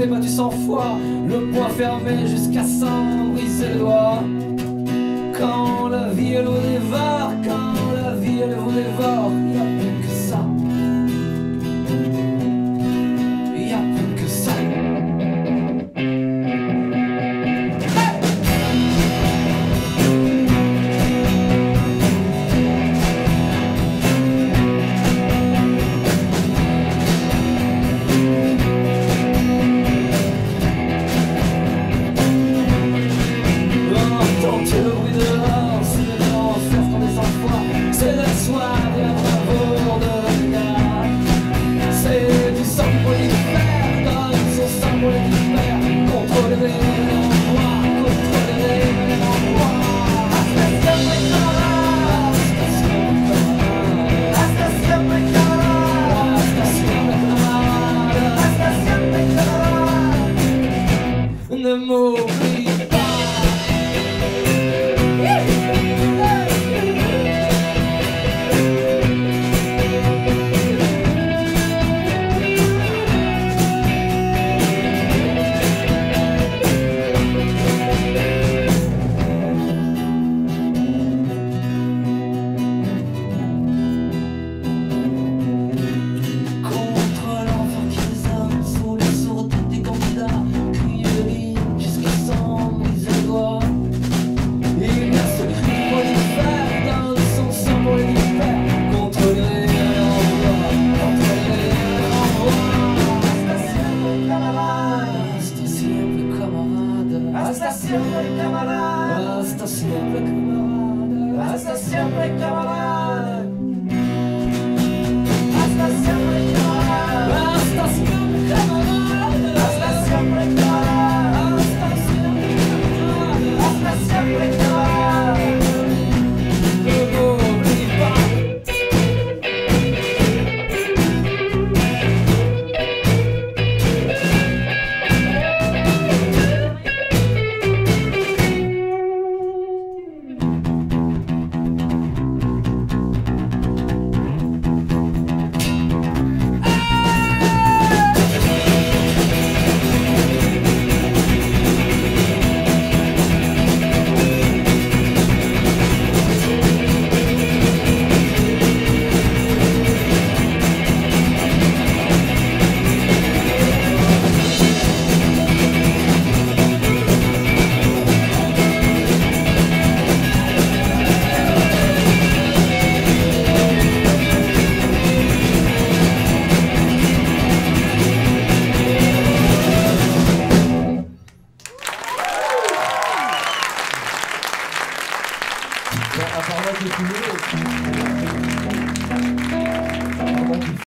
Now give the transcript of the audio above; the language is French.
t'es battu 100 fois, le poing fermé jusqu'à s'en briser le doigt. Quand la vie elle vous dévore, quand la vie elle vous dévore, y a plus que ça. Y a plus que ça. Ne m'oublie pas. Hasta siempre, camarada. Hasta siempre, camarada. Hasta siempre, camarada. Hasta siempre, camarada. Hasta siempre, camarada. Hasta siempre, camarada. Hasta siempre, camarada. Hasta siempre, camarada. Ne m'oublie pas. Apparemment, c'est tout.